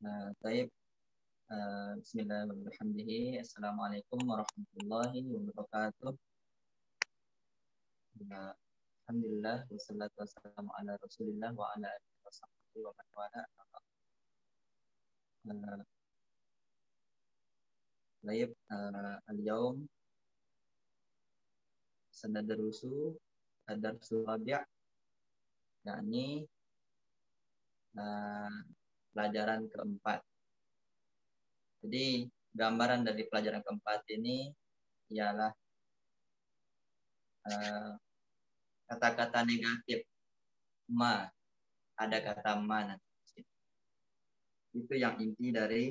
Baik. Bismillahirrahmanirrahim. Assalamualaikum warahmatullahi wabarakatuh. Alhamdulillah wassalatu wassalamu ala Rasulillah wa ala alihi washabbihi wa man wala. Baik, al-yaum sanadrusu ad-darsul rabi', yakni pelajaran keempat. Jadi gambaran dari pelajaran keempat ini ialah kata-kata negatif ma, ada kata ma nanti. Itu yang inti dari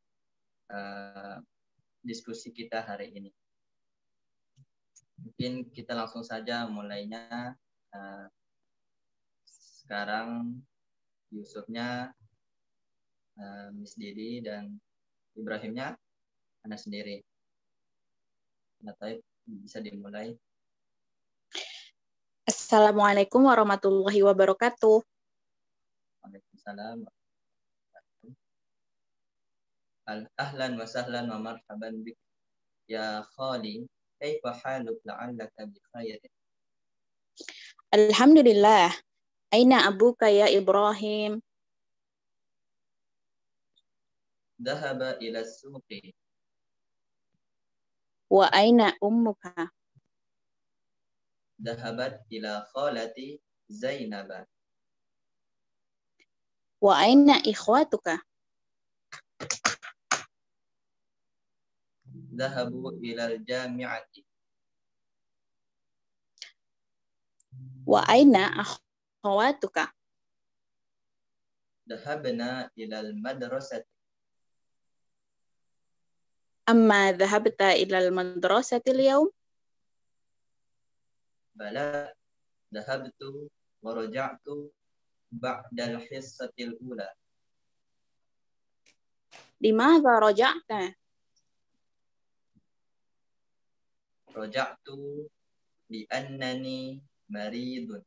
diskusi kita hari ini. Mungkin kita langsung saja mulainya. Sekarang Yusufnya, Miss Didi, dan Ibrahimnya Anda sendiri. Bisa dimulai. Assalamualaikum warahmatullahi wabarakatuh. Waalaikumsalam. Ahlan wa sahlan wa marhaban bik ya khali, kaifa haluk la'allaka bi khairin. Alhamdulillah. Aina abuka ya Ibrahim? Dhahaba ila suqi. Wa aina ummuka? Dhahabat ila khalati Zainab. Wa aina ikhwatuka? Dhahabu ila al-jami'ati. Wa aina akhwatuka? Dhahabna ila al-madrasati. Amma dhahabta ila al-madrasati al-yawm? Bala, dhahabtu wa raja'tu ba'da al-hissati al-ula. Limadha raja'ta? Raja'tu li'annani maridun.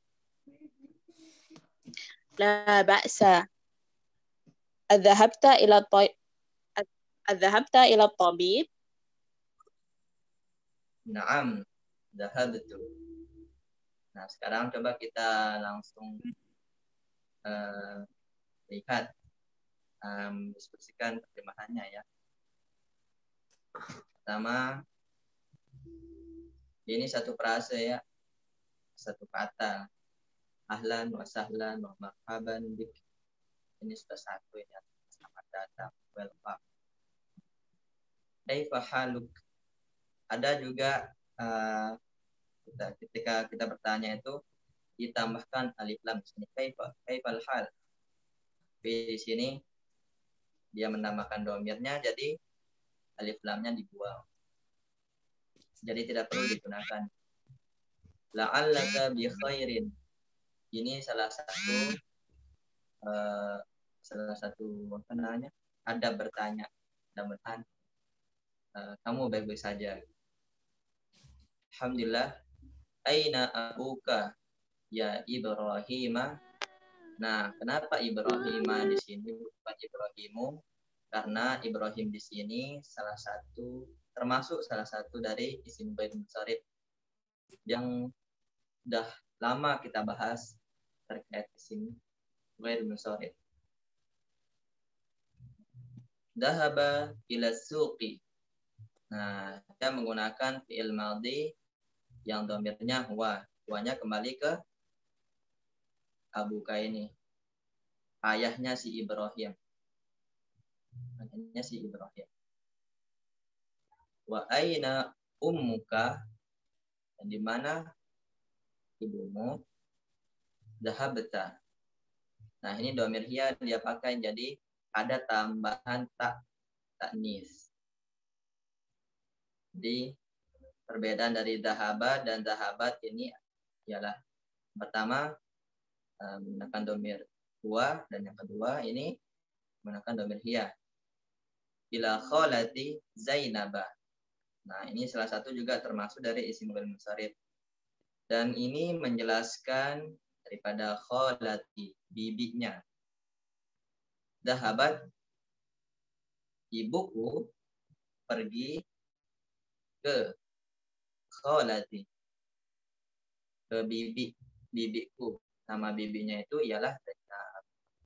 La ba'sa. Adhahabta ila tabib? Naam, dhahabtu. Nah, sekarang coba kita langsung lihat, diskusikan terjemahannya ya. Pertama, ini satu frase ya, satu kata. Ahlan wa sahlan wa marhaban bik. Ini sudah satu ya. Selamat datang, welcome. Kaifa haluk. Ada juga ketika kita bertanya itu ditambahkan alif lam di sini. Kaifal hal. Di sini dia menambahkan domirnya, jadi alif lamnya dibuang. Jadi tidak perlu digunakan. La'allaka bi khairin. Ini salah satu apa namanya? Adab bertanya. Mudah-mudahan kamu baik-baik saja. Alhamdulillah. Aina abuka ya Ibrahim. Nah, kenapa Ibrahim di sini bukan Ibrahimu? Karena Ibrahim di sini termasuk salah satu dari isim ghair munsharif yang sudah lama kita bahas terkait isim ghair munsharif. Dhahaba ila suqi. Nah, kita menggunakan fi'il madhi yang dhamirnya huwa. Huwanya kembali ke abuka ini. Ayahnya si Ibrahim. Ayahnya si Ibrahim. Wa aina ummuka? Dan di mana ibumu? Dhahabta. Nah, ini dhamir hiya dia pakai, jadi ada tambahan ta'nis. Jadi perbedaan dari dhahaba dan dhahabat ini ialah pertama menggunakan dhamir huwa, dan yang kedua ini menggunakan dhamir hiya. Ila khalati Zainab. Nah, ini salah satu juga termasuk dari isim ghair munsharif. Dan ini menjelaskan daripada khalati, bibinya. Dhahabat ibuku pergi ke kholati, ke bibiku. Nama bibinya itu ialah Zainab.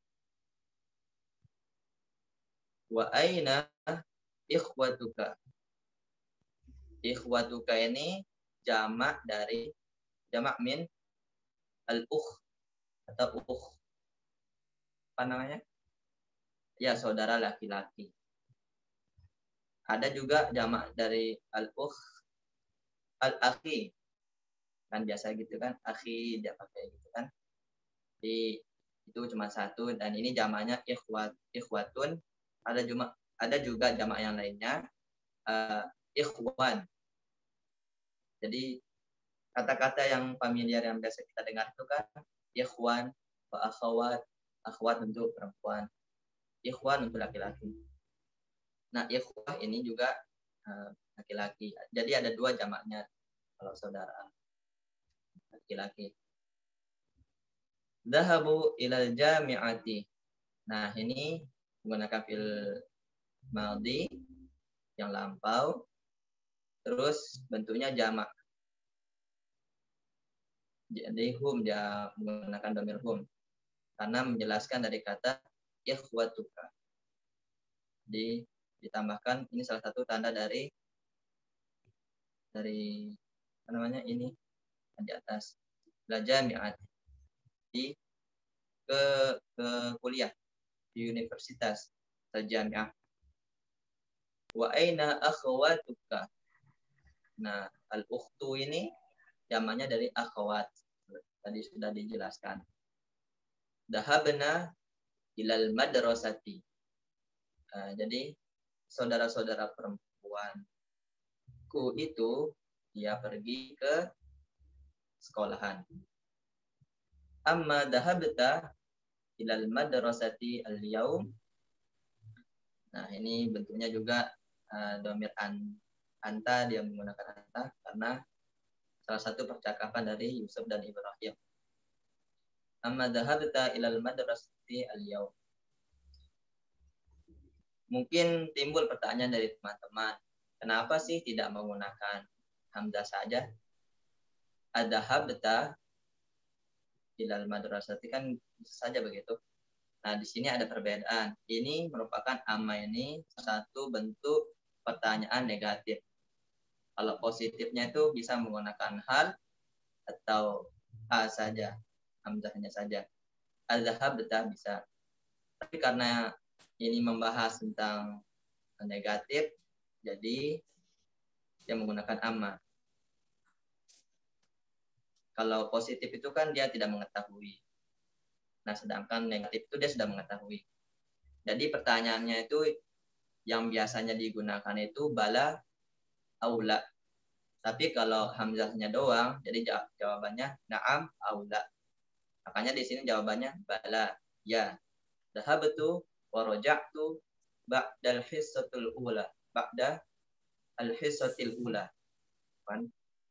Wa aina ikhwatuka. Ikhwatuka ini jamak min al-ukh atau ukh. Apa namanya? Ya, saudara laki-laki. Ada juga jamak dari al-ukh, al-akhi. Kan biasa gitu kan, akhi dia pakai gitu kan. Jadi itu cuma satu, dan ini jamaknya ikhwatun. Ada juga jamak yang lainnya ikhwan. Jadi kata-kata yang familiar yang biasa kita dengar itu kan ikhwan, akhwat, akhwat untuk perempuan, ikhwan untuk laki-laki. Nah, ikhwah ini juga laki-laki. Jadi ada dua jamaknya kalau saudara laki-laki. Dhahabu ilal jami'ati. Nah, ini menggunakan fil madhi yang lampau. Terus bentuknya jamak. Jadi hum dia menggunakan dhamir hum. Karena menjelaskan dari kata ikhwatuka. Jadi ditambahkan ini salah satu tanda dari apa namanya ini di atas belajar mi'at di ke kuliah di universitas al-jami'ah. Wa aina akhwatuka. Nah, al-ukhtu ini jamaknya dari akhwat. Tadi sudah dijelaskan. Dahabna ilal madrasati. Jadi saudara-saudara perempuanku itu dia pergi ke sekolahan. Amma dahabta ilal madrasati al-yaum. Nah, ini bentuknya juga dhamir anta, dia menggunakan anta karena salah satu percakapan dari Yusuf dan Ibrahim. Amma dahabta ilal madrasati al-yaum. Mungkin timbul pertanyaan dari teman-teman, kenapa sih tidak menggunakan hamzah saja? Adhabta ilal madrasati kan bisa saja begitu. Nah, di sini ada perbedaan. Ini merupakan amma ini satu bentuk pertanyaan negatif. Kalau positifnya itu bisa menggunakan hal atau a saja, hamzahnya saja. Adhabta bisa. Tapi karena ini membahas tentang negatif, jadi dia menggunakan amma. Kalau positif itu kan dia tidak mengetahui. Nah, sedangkan negatif itu dia sudah mengetahui. Jadi pertanyaannya itu yang biasanya digunakan itu bala aula. Tapi kalau hamzahnya doang, jadi jawabannya na'am aula. Makanya di sini jawabannya bala, ya. Dhahabtu wa raja'tu ba'dal hissatul ula. Ba'da al-hissatil ula. Kan?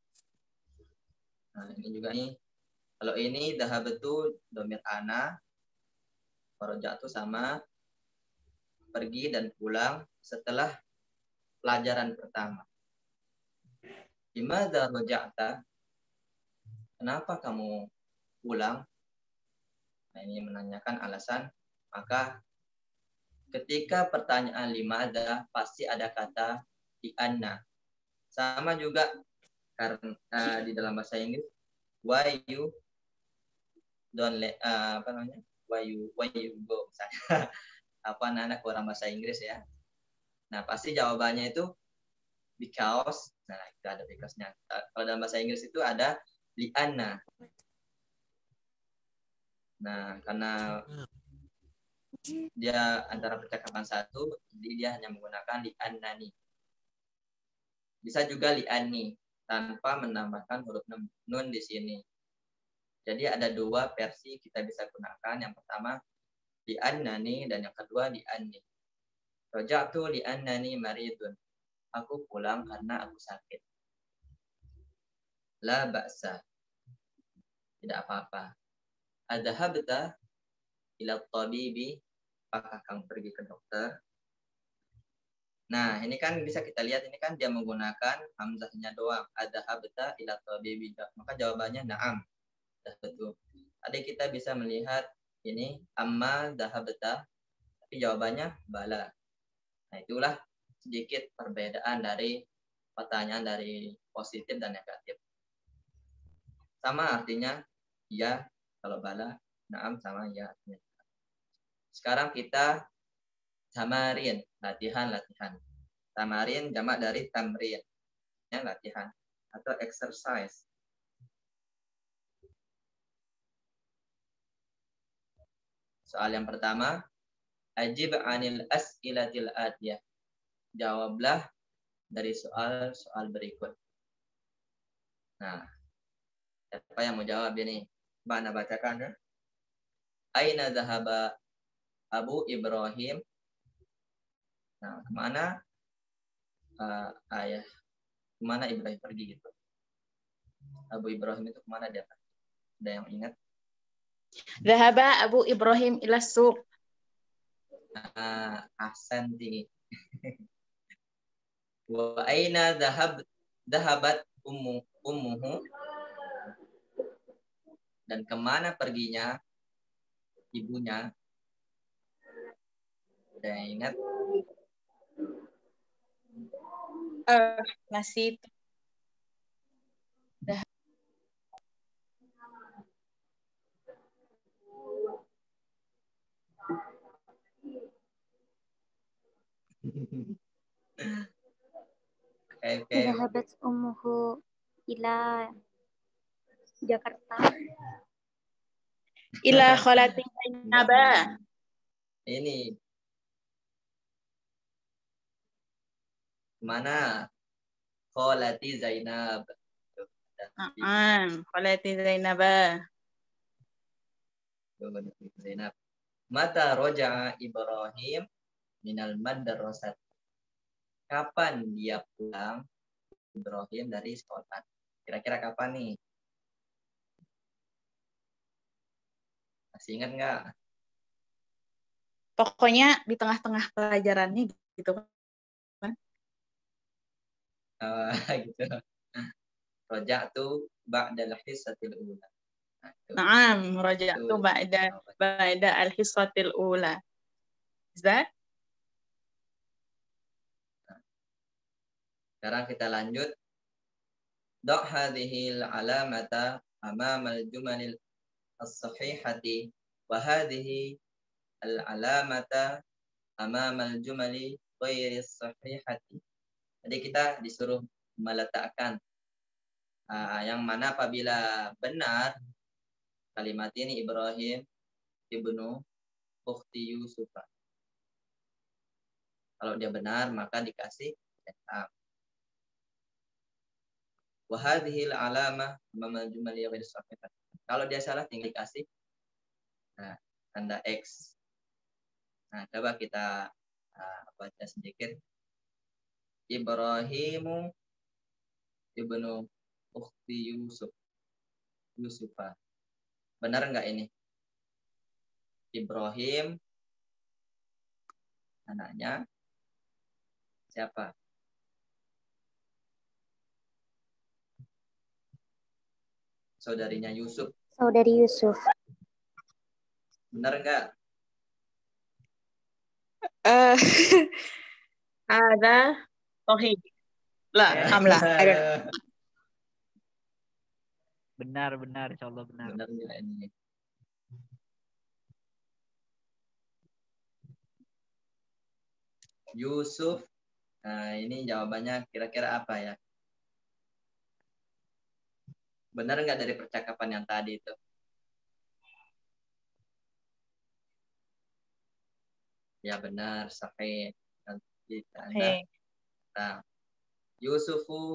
Nah, ini juga nih. Kalau ini dhahabtu dhamir ana, raja'tu sama pergi dan pulang setelah pelajaran pertama. Limadza raja'ta? Kenapa kamu pulang? Nah, ini menanyakan alasan. Maka ketika pertanyaan limadza pasti ada kata di anna. Sama juga karena di dalam bahasa Inggris why you don't apa namanya? Why you go misalnya. Apa anak-anak orang bahasa Inggris ya. Nah, pasti jawabannya itu because. Nah, itu ada because-nya. Kalau dalam bahasa Inggris itu ada li anna. Nah, karena dia antara percakapan satu, jadi dia hanya menggunakan li annani. Bisa juga li anni tanpa menambahkan huruf nun di sini. Jadi ada dua versi kita bisa gunakan. Yang pertama li annani dan yang kedua li anni. Raja'tu li annani maridun. Aku pulang karena aku sakit. La ba'sa. Tidak apa-apa. Adhabta ila tabibi. Apakah kamu pergi ke dokter? Nah, ini kan bisa kita lihat, ini kan dia menggunakan hamzahnya doang. Adzahabta ila tabibi. Maka jawabannya na'am. Dah betul. Tadi kita bisa melihat ini amma dhahabta, tapi jawabannya bala. Nah, itulah sedikit perbedaan dari pertanyaan dari positif dan negatif. Sama artinya ya kalau bala, na'am sama ya artinya. Sekarang kita tamarin, latihan. Tamarin jamak dari tamrin, ya, latihan atau exercise. Soal yang pertama, ajib anil as'ilatil atiyah. Jawablah dari soal berikut. Nah, siapa yang mau jawab ini? Mana bacakan ya? Aina dhahaba Abu Ibrahim? Nah, kemana ayah? Kemana Ibrahim pergi gitu? Abu Ibrahim itu kemana dia? Ada yang ingat? Dhahaba Abu Ibrahim ila suq. Ahsanti. Wa aina dhahabat ummuhu? Dan kemana perginya ibunya? Ada yang ingat? Masih Dhahabat ummuhu ila Jakarta. ila khalati Zainaba. Ini mana? Kholati Zainab. Khalati Zainaba. Zainab. Mata roja'a Ibrahim minal madrasah. Kapan dia pulang Ibrahim dari sekolah? Kira-kira kapan nih? Masih ingat nggak? Pokoknya di tengah-tengah pelajarannya gitu kan. Gitu. Roja'tu ba'dal hissatil ula. Naam, raja'tu ba'da al-hissatil ula. Zat? Sekarang kita lanjut. Da' hadhil alamata amama al-jumalil as-sahihati wa hadhihi al-alamata amama al-jumali ghairi as-sahihati. Jadi kita disuruh meletakkan yang mana apabila benar kalimat ini Ibrahim ibnu ukhti Yusuf. Kalau dia benar maka dikasih tam. Wa hadhihi al-alamah amama al-jumali ghairi as-sahihati. Kalau dia salah tinggal dikasih tanda X. Nah, coba kita baca sedikit. Ibrahimu ibnu ukhti Yusufa. Benar enggak ini? Ibrahim anaknya siapa? Saudarinya Yusuf. Saudari Yusuf. Benar enggak? Ada sahih. Lah, amlah. Benar, insyaallah benar. Benar enggak ini? Yusuf. Nah, ini jawabannya kira-kira apa ya? Benar enggak dari percakapan yang tadi itu? Ya benar, sahih. Nanti Anda. Nah, Yusufu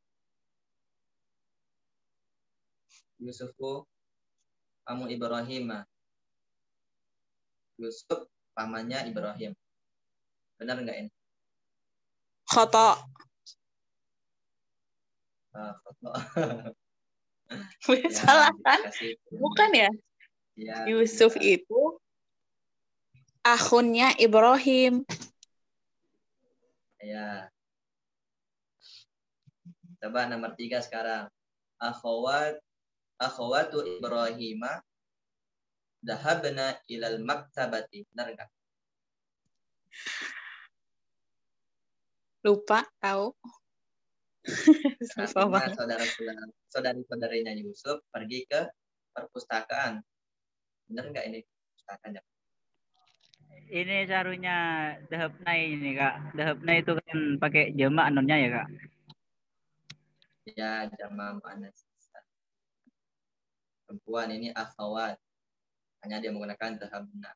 kamu Ibrahim. Yusuf pamannya Ibrahim. Benar enggak ini? Khata. Khata. Salah kan? Bukan ya? Ya, Yusuf ya. Itu akhunnya Ibrahim. Ya. Coba nomor 3 sekarang. Akhawatu Ibrahima dahabna ilal maktabati. Benar enggak? Lupa tahu. Susah Artinya banget. saudari-saudarinya Yusuf pergi ke perpustakaan. Benar enggak ini pustakanya? Ini seharusnya dahapnai ini Kak. Dahapnai itu kan pakai jamak nonnya ya Kak. Ya, jama' muannas. Perempuan ini akhawat. Hanya dia menggunakan dahabna.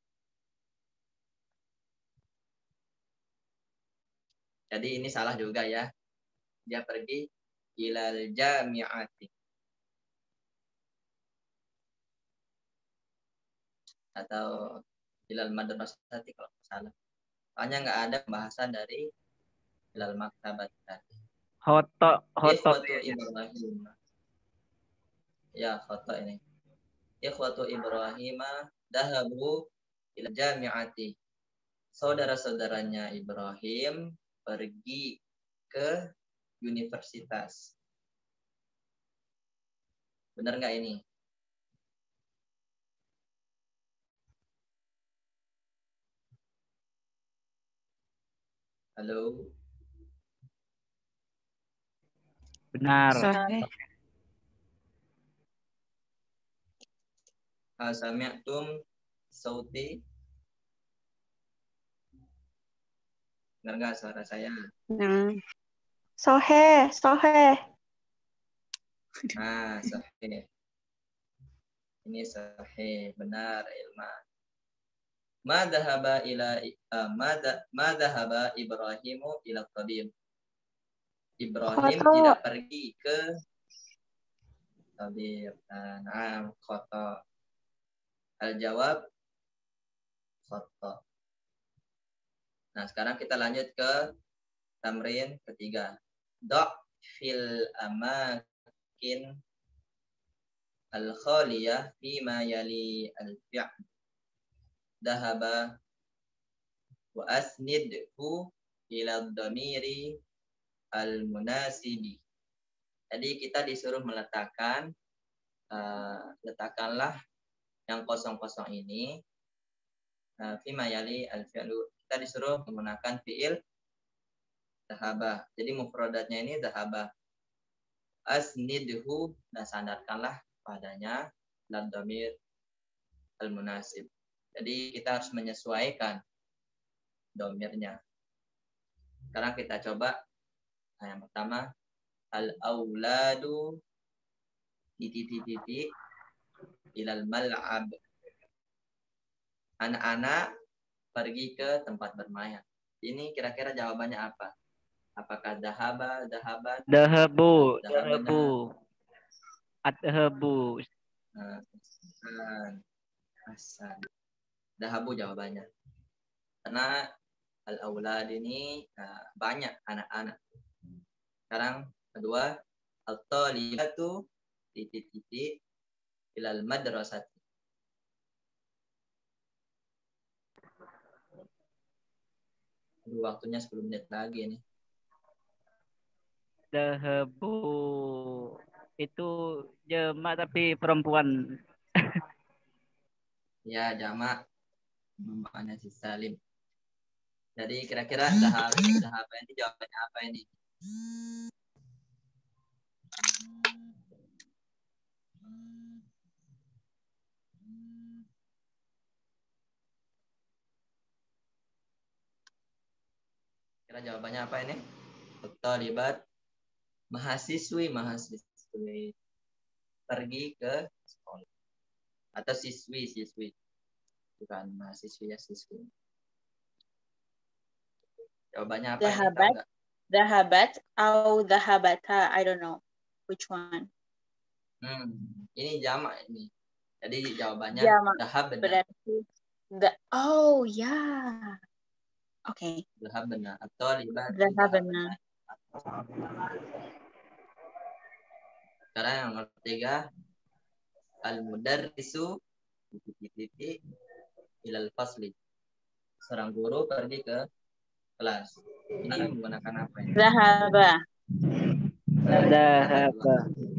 Jadi ini salah juga ya. Dia pergi ilal jami'ati. Atau ilal madrasati kalau salah. Soalnya nggak ada pembahasan dari ilal maktabat tadi. Hoto Ikhwatu ya. Ibrahim. Ya, foto ini. Ikhwatu Ibrahim dahabu ilal jami'ati. Saudara-saudaranya Ibrahim pergi ke universitas. Benar nggak ini? Halo? Benar. Sahih. Sami'tum sauti? Benar nggak suara saya? Nah, Sohe. Sahih. Ini sahih, benar ilman. Ma dhahaba Ibrahimu ila tabib. Ibrahim Khoto. tidak pergi ke tabib. Khoto. Al-jawab khoto. Nah, sekarang kita lanjut ke tamrin ketiga. Do' fil amakin al-khaliyah bima yali al-fi'l. Dahaba wa asnidhu ila dhamiri al-munasibi. Jadi kita disuruh letakkanlah yang kosong-kosong ini fima yali al-fi'lu. Kita disuruh menggunakan fi'il dahaba. Jadi mufradatnya ini dahaba. Asnidhu, dan sandarkanlah padanya ila dhamir al-munasib. Jadi kita harus menyesuaikan domirnya. Sekarang kita coba. Yang pertama, al-auladu titik ilal mal'ab. Anak-anak pergi ke tempat bermain. Ini kira-kira jawabannya apa? Apakah dahabat, Dahabu. Dahabu. Hasan. Dahabu jawabannya. Karena al-aulad ini banyak anak-anak. Sekarang kedua, at-talibatu titik ilal madrasati. Waktunya 10 menit lagi nih. Dahabu itu jamak tapi perempuan. Ya, jamak maknanya si Salim. Jadi kira-kira dahab ini jawabannya apa ini? Kira jawabannya apa ini? Talibat mahasiswi pergi ke sekolah. Atau siswi. Bukan mahasiswi ya, siswi. Jawabannya apa ini? Tahu nggak? Dahabat atau dahabata, I don't know which one. Ini jamak ini. Jadi jawabannya Jamak. dahabna. Berarti oh ya. Oke. Dahabna atau libat. Dahabna. Sekarang yang ketiga, al-mudarrisu ilal fasli. Seorang guru pergi ke kelas. Ini menggunakan apa ya? Zahaba. Dahaba.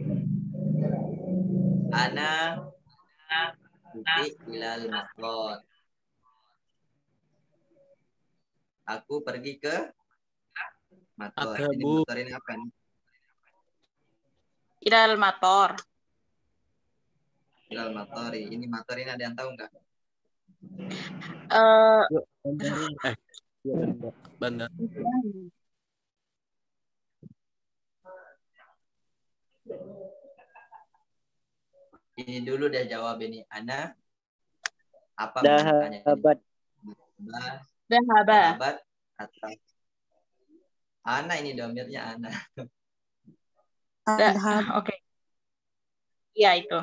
Ana ilal mator. Aku pergi ke mator. Ini Adhabu. motor ini apa nih? Ilal mator. Ilal matori. Ini motor ini ada yang tahu nggak? Eh, Yuk, bandar. Ini dulu dia jawab ini. Ana apa menggunakannya ini? Dahabat. Zahaba. Sahabat atau Ana ini domirnya Ana. Oke. Iya itu.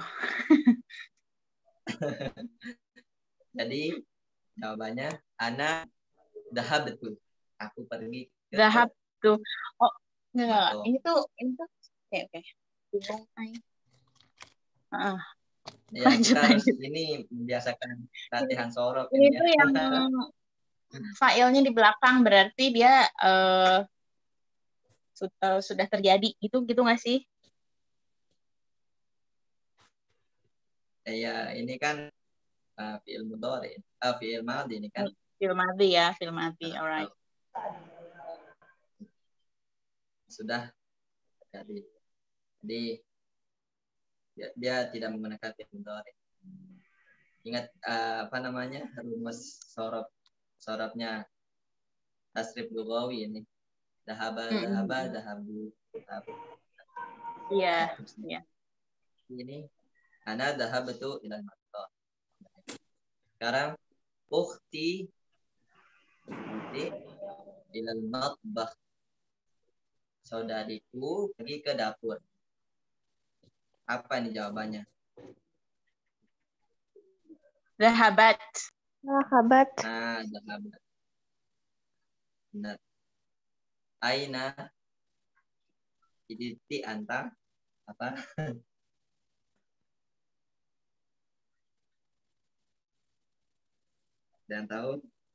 Jadi jawabannya Ana dahab betul. Aku pergi ke Zahab tuh. Oh, enggak. Mator. Ini tuh oke. Bingung, ay. Ya, Lanjut, kita harus lanjut. ini membiasakan latihan sorop Ini ini tuh ya. yang filenya di belakang berarti dia sudah terjadi gitu nggak sih? Ya, ini kan fi'il mudhari, fi'il madhi ini kan. Fi'il madhi ya, fi'il madhi. Alright. Sudah jadi dia tidak menggunakan fi'il mudhari. Ingat apa namanya? Rumus sorobnya tasrif lughawi ini. Dahaba, dahabu. Iya. Ini ana dahabatu ilal matar. Sekarang ukhti ilal matbakh. Saudariku pergi ke dapur. Apa ini jawabannya? Zahabat. Sahabat. Nah, dahabat. Benar. Aina iditi anta apa? Dan tahu?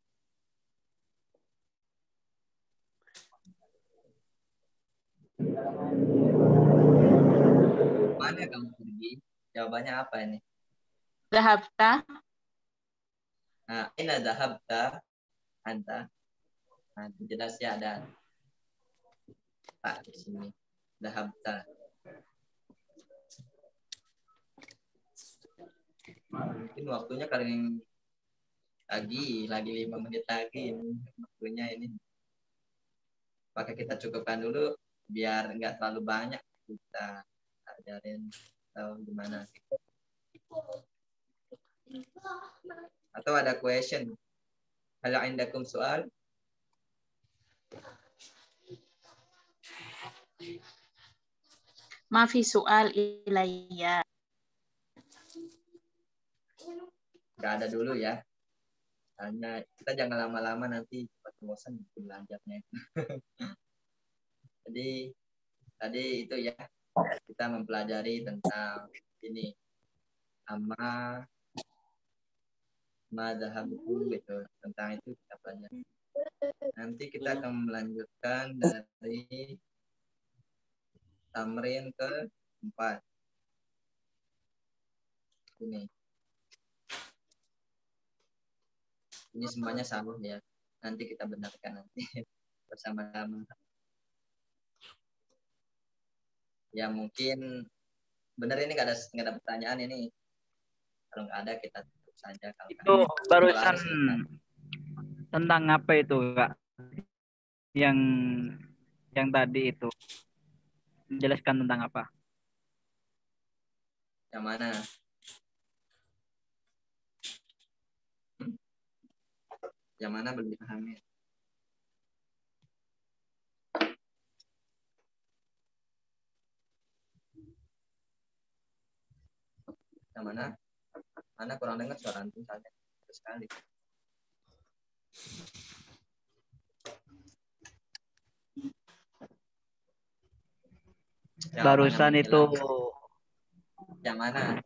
Mana kamu pergi? Jawabannya apa ini? Zahabta. Nah, ina dahabta anta. Nah, jelasnya ada tak di sini. Dahabta. Mungkin waktunya kali lagi 5 menit lagi ini waktunya ini. Maka kita cukupkan dulu biar nggak terlalu banyak kita ajarin atau gimana. Atau ada question? Hal indakum soal? Mafi soal ilayya. Nggak ada dulu ya. Hanya kita jangan lama-lama nanti cepat bosan belajarnya. Jadi tadi itu ya kita mempelajari tentang ini amma madhabuku gitu, tentang itu kita pelajari. Nanti kita akan melanjutkan dari tamrin ke-4 ini semuanya sama ya, nanti kita benarkan nanti bersama-sama ya. Mungkin benar ini nggak ada pertanyaan ini. Kalau nggak ada kita tutup saja. Kalau Itu barusan selesai. tentang apa itu, Kak? Yang tadi itu menjelaskan tentang apa? Yang mana? Yang mana belum dipahami? Yang mana? Mana kurang dengar suara antum saja sekali. Barusan itu yang mana?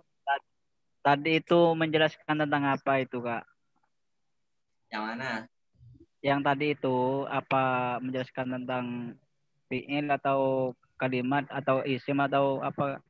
Tadi itu menjelaskan tentang apa itu, Kak? Yang mana? yang tadi itu apa menjelaskan tentang fiil atau kalimat atau isim atau apa?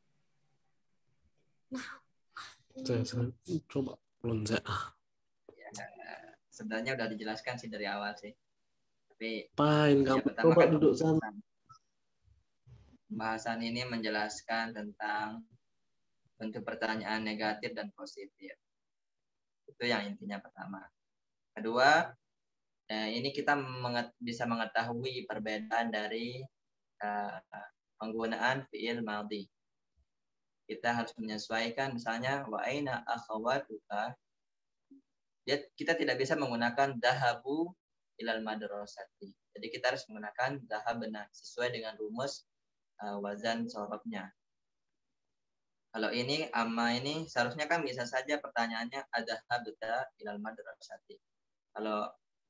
Saya coba loncat. Ya, sebenarnya udah dijelaskan sih dari awal sih. Tapi Pain ya kamu pertama coba kan duduk sana. pembahasan ini menjelaskan tentang bentuk pertanyaan negatif dan positif. Itu yang intinya pertama. Kedua, ini kita bisa mengetahui perbedaan dari penggunaan fiil madhi. Kita harus menyesuaikan misalnya wa aina akhawatuka. Kita tidak bisa menggunakan dahabu ilal madrasati. Jadi kita harus menggunakan dahabna sesuai dengan rumus wazan sorobnya. Kalau ini amma ini seharusnya kan bisa saja pertanyaannya adhabta ilal madrasati. Kalau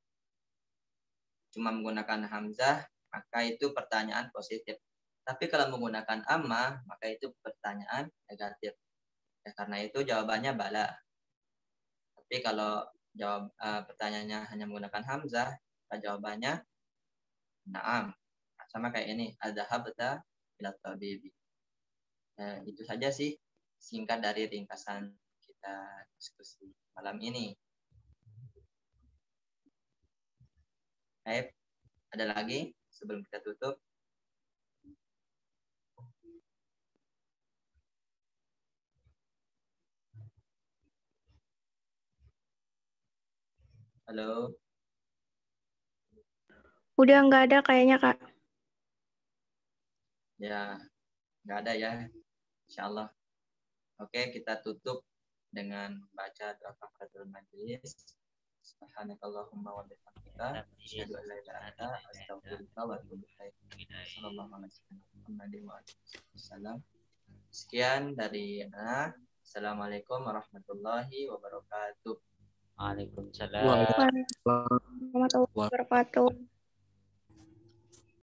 cuma menggunakan hamzah maka itu pertanyaan positif. Tapi kalau menggunakan amma maka itu pertanyaan negatif. Ya, karena itu jawabannya bala. Tapi kalau jawab pertanyaannya hanya menggunakan hamzah, maka jawabannya na'am. Sama kayak ini, adhabta ila tabibi. Itu saja sih singkat dari ringkasan kita diskusi malam ini. Baik, ada lagi sebelum kita tutup? Halo. Udah nggak ada kayaknya, Kak. Ya, nggak ada ya. Insya Allah. Oke, kita tutup dengan baca doa kafaratul majelis. Subhanakallahumma wa bihamdika asyhadu an la ilaha illa anta astaghfiruka wa atubu ilaik. Sallallahu alaihi wasallam. Sekian dari Ana. Assalamualaikum warahmatullahi wabarakatuh. Waalaikumsalam. Waalaikumsalam. Warahmatullahi wabarakatuh.